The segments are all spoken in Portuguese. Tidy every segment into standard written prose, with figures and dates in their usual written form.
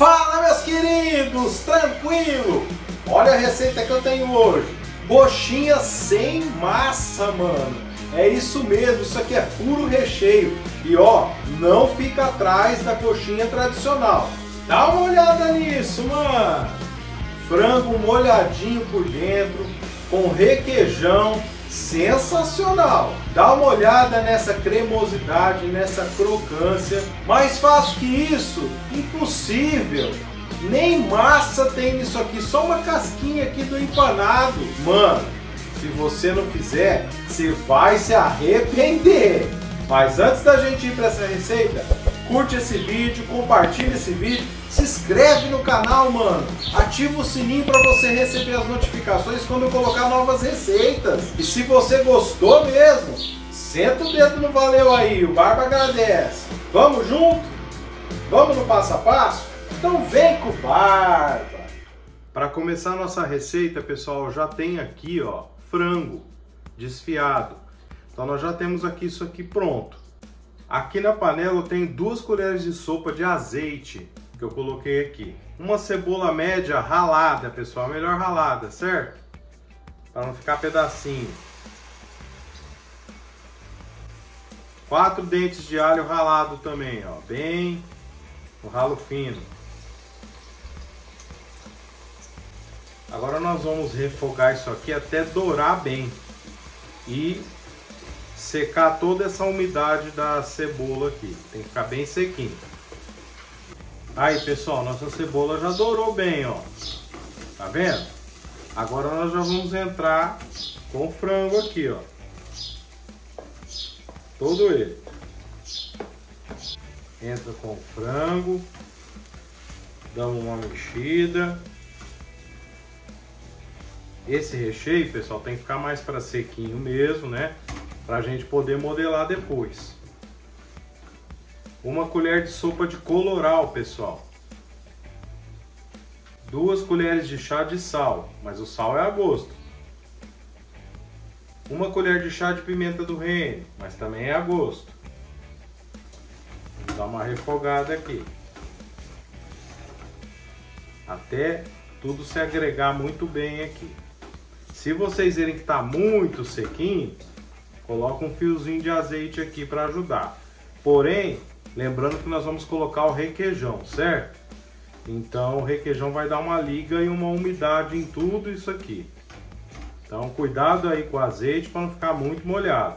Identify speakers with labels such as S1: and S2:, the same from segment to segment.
S1: Fala, meus queridos, tranquilo? Olha a receita que eu tenho hoje. Coxinha sem massa, mano. É isso mesmo, isso aqui é puro recheio. E ó, não fica atrás da coxinha tradicional. Dá uma olhada nisso, mano. Frango molhadinho por dentro, com requeijão, sensacional. Dá uma olhada nessa cremosidade, nessa crocância. Mais fácil que isso? Impossível. Nem massa tem nisso aqui, só uma casquinha aqui do empanado. Mano, se você não fizer, você vai se arrepender. Mas antes da gente ir para essa receita, curte esse vídeo, compartilha esse vídeo, se inscreve no canal, mano. Ativa o sininho para você receber as notificações quando eu colocar novas receitas. E se você gostou mesmo, senta o dedo no valeu aí, o Barba agradece. Vamos junto? Vamos no passo a passo? Então vem com o Barba! Para começar a nossa receita, pessoal, eu já tenho aqui, ó, frango desfiado. Então nós já temos aqui isso aqui pronto. Aqui na panela eu tenho 2 colheres de sopa de azeite que eu coloquei aqui. Uma cebola média ralada, pessoal, melhor ralada, certo? Para não ficar pedacinho. 4 dentes de alho ralado também, ó, bem no ralo fino. Agora nós vamos refogar isso aqui até dourar bem e secar toda essa umidade da cebola aqui. Tem que ficar bem sequinho. Aí, pessoal, nossa cebola já dourou bem, ó. Tá vendo? Agora nós já vamos entrar com o frango aqui, ó. Todo ele. Entra com o frango. Damos uma mexida. Esse recheio, pessoal, tem que ficar mais para sequinho mesmo, né? Pra gente poder modelar depois. 1 colher de sopa de colorau, pessoal. 2 colheres de chá de sal, mas o sal é a gosto. 1 colher de chá de pimenta do reino, mas também é a gosto. Vamos dar uma refogada aqui. Até tudo se agregar muito bem aqui. Se vocês verem que está muito sequinho, coloca um fiozinho de azeite aqui para ajudar. Porém, lembrando que nós vamos colocar o requeijão, certo? Então o requeijão vai dar uma liga e uma umidade em tudo isso aqui. Então cuidado aí com o azeite para não ficar muito molhado.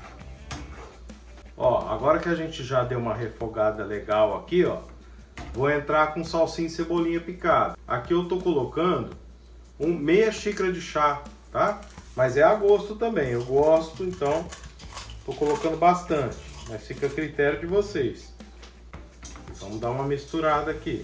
S1: Ó, agora que a gente já deu uma refogada legal aqui, ó, vou entrar com salsinha e cebolinha picada. Aqui eu tô colocando meia xícara de chá, tá? Mas é a gosto também, eu gosto, então tô colocando bastante, mas fica a critério de vocês. Vamos dar uma misturada aqui.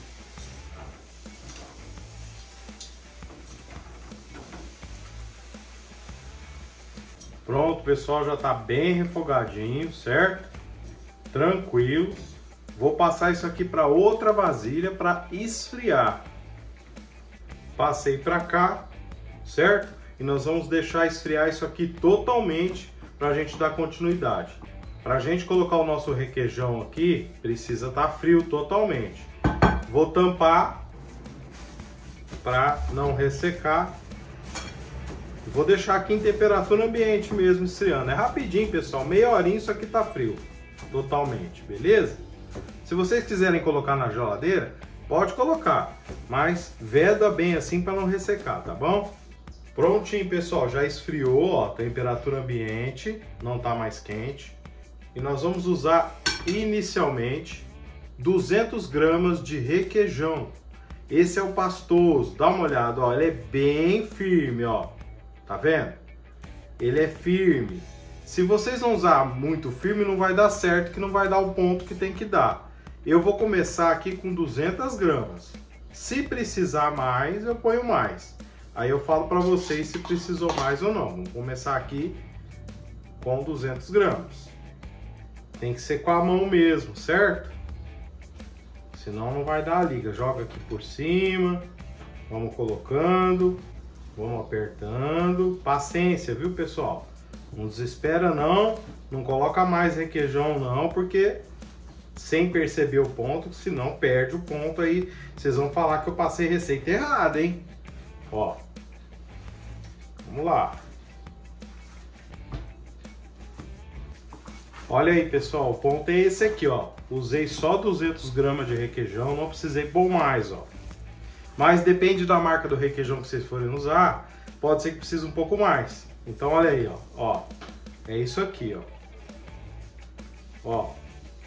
S1: Pronto, pessoal, já tá bem refogadinho, certo? Tranquilo. Vou passar isso aqui para outra vasilha para esfriar. Passei para cá, certo? E nós vamos deixar esfriar isso aqui totalmente para a gente dar continuidade. Para a gente colocar o nosso requeijão aqui, precisa estar frio totalmente. Vou tampar para não ressecar. Vou deixar aqui em temperatura ambiente mesmo esfriando. É rapidinho, pessoal, meia horinha isso aqui tá frio totalmente, beleza? Se vocês quiserem colocar na geladeira, pode colocar, mas veda bem assim para não ressecar, tá bom? Prontinho, pessoal, já esfriou, ó, temperatura ambiente, não tá mais quente. E nós vamos usar inicialmente 200 gramas de requeijão. Esse é o pastoso, dá uma olhada, ó, ele é bem firme, ó, tá vendo? Ele é firme. Se vocês não usar muito firme, não vai dar certo, que não vai dar o ponto que tem que dar. Eu vou começar aqui com 200 gramas. Se precisar mais, eu ponho mais. Aí eu falo para vocês se precisou mais ou não. Vamos começar aqui com 200 gramas. Tem que ser com a mão mesmo, certo? Senão não vai dar a liga. Joga aqui por cima. Vamos colocando. Vamos apertando. Paciência, viu, pessoal? Não desespera não. Não coloca mais requeijão não, porque sem perceber o ponto, senão perde o ponto aí. Vocês vão falar que eu passei receita errada, hein? Ó, vamos lá. Olha aí, pessoal, o ponto é esse aqui, ó. Usei só 200 gramas de requeijão, não precisei pôr mais, ó. Mas depende da marca do requeijão que vocês forem usar, pode ser que precise um pouco mais. Então olha aí, ó, é isso aqui, ó,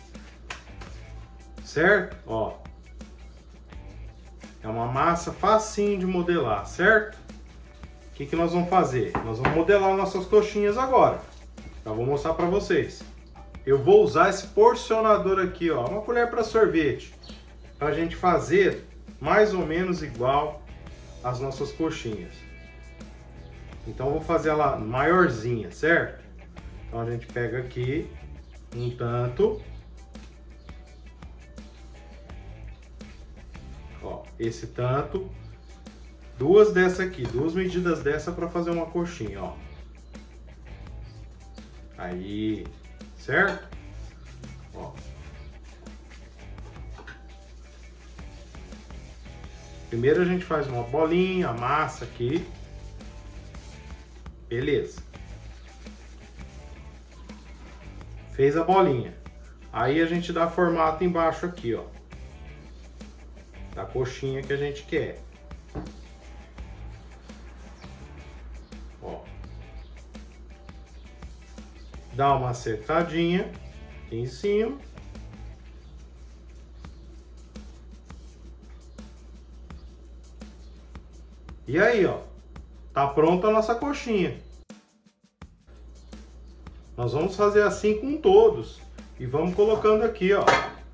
S1: certo? Ó, é uma massa facinho de modelar, certo? O que nós vamos fazer? Nós vamos modelar nossas coxinhas agora. Já vou mostrar para vocês. Eu vou usar esse porcionador aqui, ó, uma colher para sorvete, para a gente fazer mais ou menos igual as nossas coxinhas. Então eu vou fazer ela maiorzinha, certo? Então a gente pega aqui um tanto, ó, esse tanto, duas dessa aqui, duas medidas dessa para fazer uma coxinha, ó. Aí, certo? Ó. Primeiro a gente faz uma bolinha, amassa aqui. Beleza. Fez a bolinha. Aí a gente dá formato embaixo aqui, ó. Da coxinha que a gente quer. Ó. Dá uma acertadinha aqui em cima. E aí, ó, tá pronta a nossa coxinha. Nós vamos fazer assim com todos e vamos colocando aqui, ó.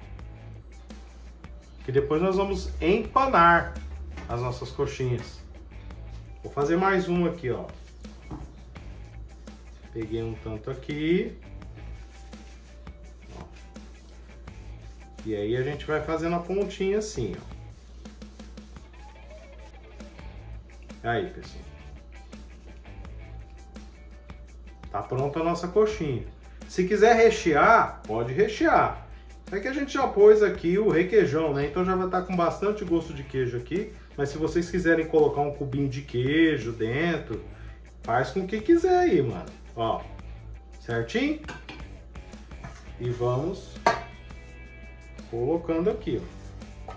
S1: Que depois nós vamos empanar as nossas coxinhas. Vou fazer mais uma aqui, ó. Peguei um tanto aqui. Ó. E aí a gente vai fazendo a pontinha assim, ó. Aí, pessoal. Tá pronta a nossa coxinha. Se quiser rechear, pode rechear. É que a gente já pôs aqui o requeijão, né? Então já vai estar com bastante gosto de queijo aqui. Mas se vocês quiserem colocar um cubinho de queijo dentro, faz com o que quiser aí, mano. Ó, certinho? E vamos colocando aqui, ó.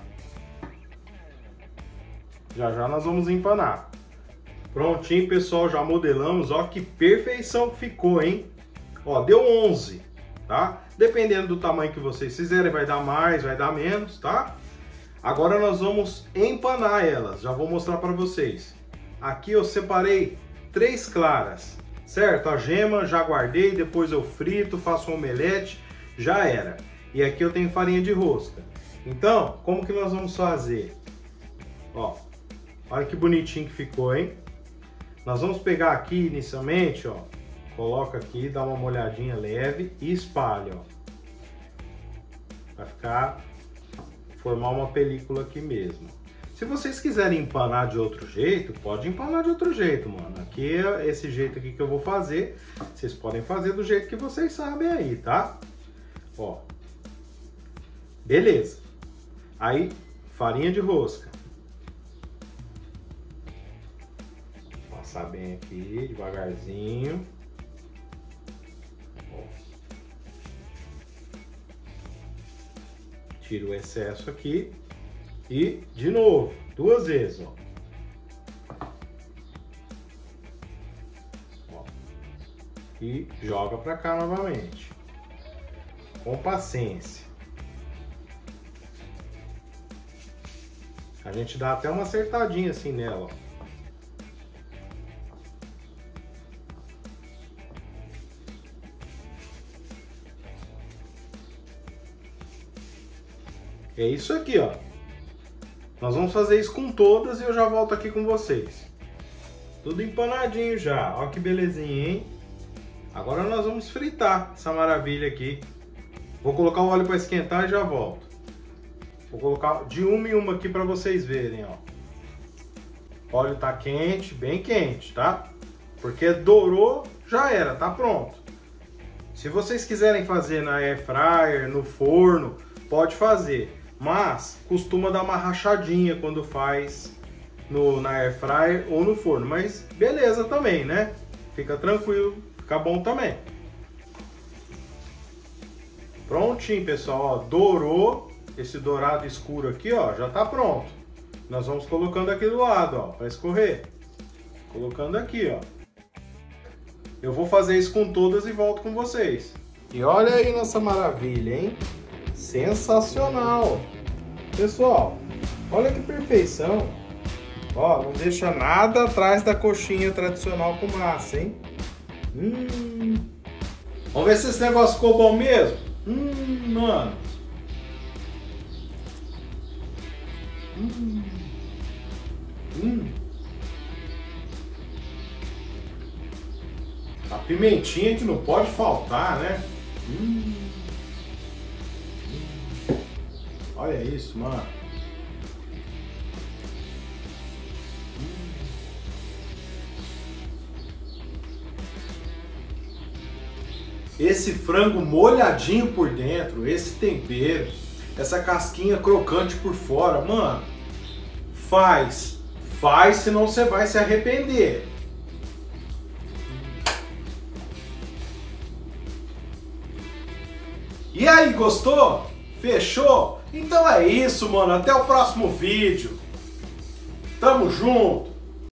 S1: Já já nós vamos empanar. Prontinho, pessoal, já modelamos, ó que perfeição que ficou, hein? Ó, deu 11, tá? Dependendo do tamanho que vocês fizerem, vai dar mais, vai dar menos, tá? Agora nós vamos empanar elas, já vou mostrar para vocês. Aqui eu separei 3 claras, certo? A gema já guardei, depois eu frito, faço um omelete, já era. E aqui eu tenho farinha de rosca. Então, como que nós vamos fazer? Ó, olha que bonitinho que ficou, hein? Nós vamos pegar aqui inicialmente, ó, coloca aqui, dá uma molhadinha leve e espalha, ó. Vai formar uma película aqui mesmo. Se vocês quiserem empanar de outro jeito, pode empanar de outro jeito, mano. Aqui é esse jeito aqui que eu vou fazer. Vocês podem fazer do jeito que vocês sabem aí, tá? Ó. Beleza. Aí, farinha de rosca. Passar bem aqui, devagarzinho. Ó. Tiro o excesso aqui. E, de novo, 2 vezes, ó. Ó. E joga pra cá novamente. Com paciência. A gente dá até uma acertadinha assim nela, ó. É isso aqui, ó. Nós vamos fazer isso com todas e eu já volto aqui com vocês. Tudo empanadinho já. Ó que belezinha, hein? Agora nós vamos fritar essa maravilha aqui. Vou colocar o óleo para esquentar e já volto. Vou colocar de uma em uma aqui para vocês verem, ó. O óleo tá quente, bem quente, tá? Porque dourou, já era, tá pronto. Se vocês quiserem fazer na air fryer, no forno, pode fazer. Mas costuma dar uma rachadinha quando faz na air fryer ou no forno. Mas beleza também, né? Fica tranquilo, fica bom também. Prontinho, pessoal, ó, dourou, esse dourado escuro aqui, ó, já tá pronto. Nós vamos colocando aqui do lado, ó, para escorrer. Colocando aqui, ó. Eu vou fazer isso com todas e volto com vocês. E olha aí nossa maravilha, hein? Sensacional! Pessoal, olha que perfeição. Ó, não deixa nada atrás da coxinha tradicional com massa, hein? Vamos ver se esse negócio ficou bom mesmo. Mano. A pimentinha que não pode faltar, né? Olha isso, mano. Esse frango molhadinho por dentro, esse tempero, essa casquinha crocante por fora, mano, faz, senão você vai se arrepender. E aí, gostou? Fechou? Então é isso, mano, até o próximo vídeo. Tamo junto!